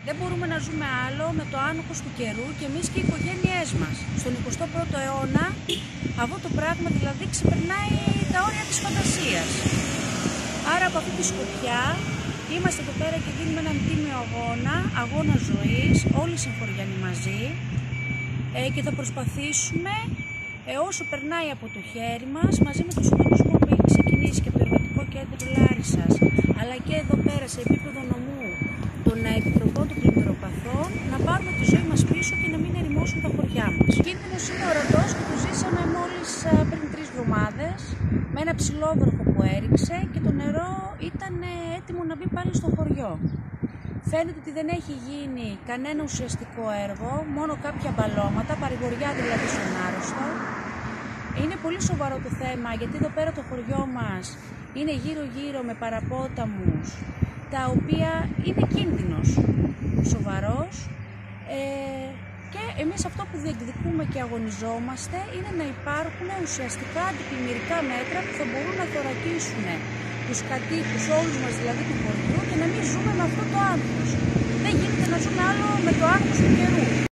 Δεν μπορούμε να ζούμε άλλο με το άγχος του καιρού και εμείς και οι οικογένειές μας. Στον 21ο αιώνα αυτό το πράγμα δηλαδή ξεπερνάει τα όρια της φαντασίας. Άρα από αυτή τη σκοπιά είμαστε εδώ πέρα και δίνουμε έναν τίμιο αγώνα ζωής, όλοι οι συγχωριανοί μαζί, και θα προσπαθήσουμε όσο περνάει από το χέρι μας, μαζί με τον συντονισμό που έχει ξεκινήσει και το Εργατικό Κέντρο Λάρισσας, αλλά και εδώ πέρα σε επίπεδο νομού των επιτροπών των πλημμυροπαθών, να πάρουμε τη ζωή μας πίσω και να μην ερημώσουν τα χωριά μας. Ο κίνδυνος είναι ορατός και το ζήσαμε μόλις πριν 3 εβδομάδες με ένα ψηλόβροχο που έριξε και το νερό ήταν έτοιμο να μπει πάλι στο χωριό. Φαίνεται ότι δεν έχει γίνει κανένα ουσιαστικό έργο, μόνο κάποια μπαλώματα, παρηγοριά δηλαδή στον άρρωστο. Είναι πολύ σοβαρό το θέμα, γιατί εδώ πέρα το χωριό μας είναι γύρω-γύρω με παραπόταμους, τα οποία είναι κίνδυνος σοβαρός, και εμείς αυτό που διεκδικούμε και αγωνιζόμαστε είναι να υπάρχουν ουσιαστικά αντιπλημμυρικά μέτρα που θα μπορούν να θωρακίσουν τους κατοίκους, όλους μας δηλαδή του χωριού, και να μην ζούμε με αυτό το άγχος. Δεν γίνεται να ζούμε άλλο με το άγχος του καιρού.